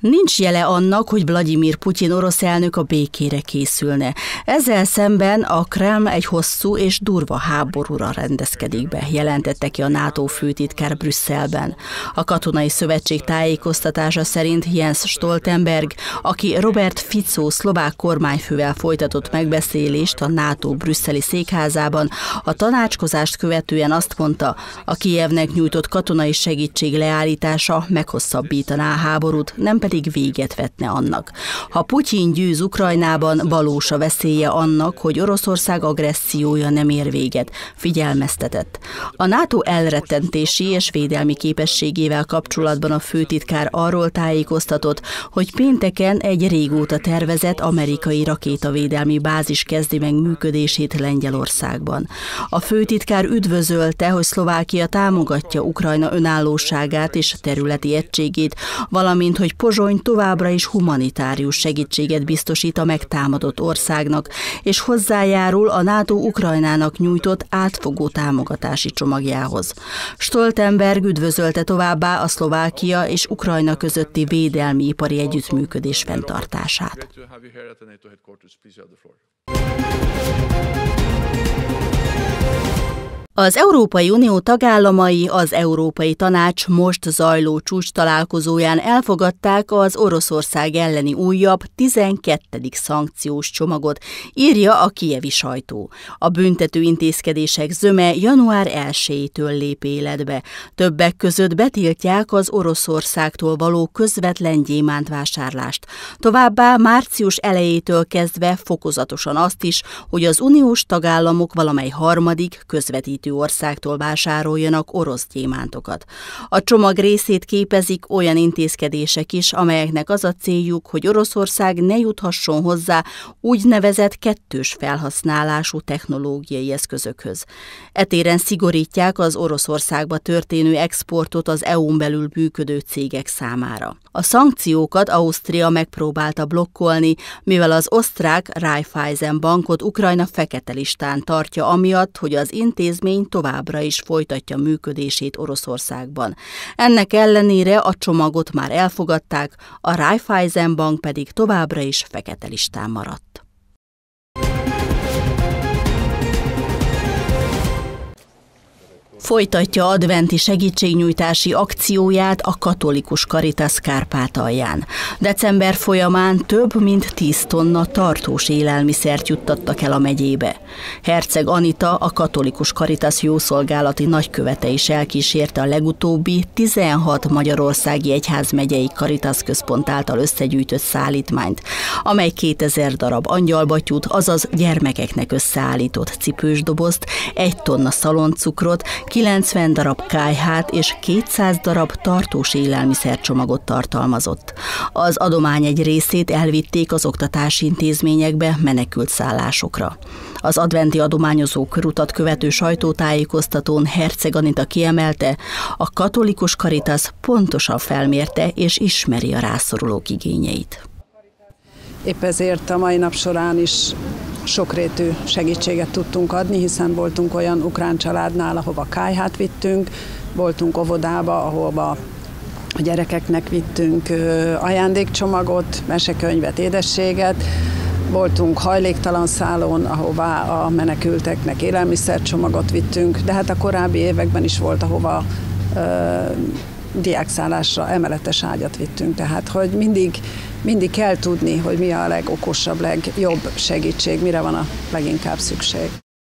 Nincs jele annak, hogy Vlagyimir Putyin orosz elnök a békére készülne. Ezzel szemben a Kreml egy hosszú és durva háborúra rendezkedik be, jelentette ki a NATO főtitkár Brüsszelben. A Katonai Szövetség tájékoztatása szerint Jens Stoltenberg, aki Robert Fico szlovák kormányfővel folytatott megbeszélést a NATO brüsszeli székházában, a tanácskozást követően azt mondta, a Kijevnek nyújtott katonai segítség leállítása meghosszabbítaná a háborút, nem pedig véget vetne annak. Ha Putyin győz Ukrajnában, valós a veszélye annak, hogy Oroszország agressziója nem ér véget, figyelmeztetett. A NATO elrettentési és védelmi képességével kapcsolatban a főtitkár arról tájékoztatott, hogy pénteken egy régóta tervezett amerikai rakétavédelmi bázis kezdi meg működését Lengyelországban. A főtitkár üdvözölte, hogy Szlovákia támogatja Ukrajna önállóságát és területi egységét, valamint, hogy Pozsony továbbra is humanitárius segítséget biztosít a megtámadott országnak, és hozzájárul a NATO Ukrajnának nyújtott átfogó támogatási csomagjához. Stoltenberg üdvözölte továbbá a Szlovákia és Ukrajna közötti védelmi ipari együttműködés fenntartását. Az Európai Unió tagállamai az Európai Tanács most zajló csúcstalálkozóján elfogadták az Oroszország elleni újabb 12. szankciós csomagot, írja a kijevi sajtó. A büntető intézkedések zöme január 1-től lép életbe. Többek között betiltják az Oroszországtól való közvetlen gyémántvásárlást. Továbbá március elejétől kezdve fokozatosan azt is, hogy az uniós tagállamok valamely harmadik közvetítő országtól vásároljanak orosz gyémántokat. A csomag részét képezik olyan intézkedések is, amelyeknek az a céljuk, hogy Oroszország ne juthasson hozzá úgynevezett kettős felhasználású technológiai eszközökhöz. E téren szigorítják az Oroszországba történő exportot az EU-n belül működő cégek számára. A szankciókat Ausztria megpróbálta blokkolni, mivel az osztrák Raiffeisen bankot Ukrajna fekete listán tartja amiatt, hogy az intézmény továbbra is folytatja működését Oroszországban. Ennek ellenére a csomagot már elfogadták, a Raiffeisen bank pedig továbbra is fekete listán maradt. Folytatja adventi segítségnyújtási akcióját a Katolikus Caritas Kárpátalján. December folyamán több mint 10 tonna tartós élelmiszert juttattak el a megyébe. Herceg Anita, a Katolikus Caritas jószolgálati nagykövete is elkísérte a legutóbbi 16 magyarországi egyházmegyei Caritas központ által összegyűjtött szállítmányt, amely 2000 darab angyalbatyút, azaz gyermekeknek összeállított cipős dobozt, 1 tonna szaloncukrot, 90 darab kályhát és 200 darab tartós élelmiszercsomagot tartalmazott. Az adomány egy részét elvitték az oktatási intézményekbe, menekült szállásokra. Az adventi adományozó körutat követő sajtótájékoztatón Herceg Anita kiemelte, a Katolikus Caritas pontosan felmérte és ismeri a rászorulók igényeit. Épp ezért a mai nap során is sokrétű segítséget tudtunk adni, hiszen voltunk olyan ukrán családnál, ahova kályhát vittünk, voltunk óvodába, ahova a gyerekeknek vittünk ajándékcsomagot, mesekönyvet, édességet, voltunk hajléktalan szállón, ahová a menekülteknek élelmiszercsomagot vittünk, de hát a korábbi években is volt, ahova diákszállásra emeletes ágyat vittünk, tehát hogy mindig kell tudni, hogy mi a legokosabb, legjobb segítség, mire van a leginkább szükség.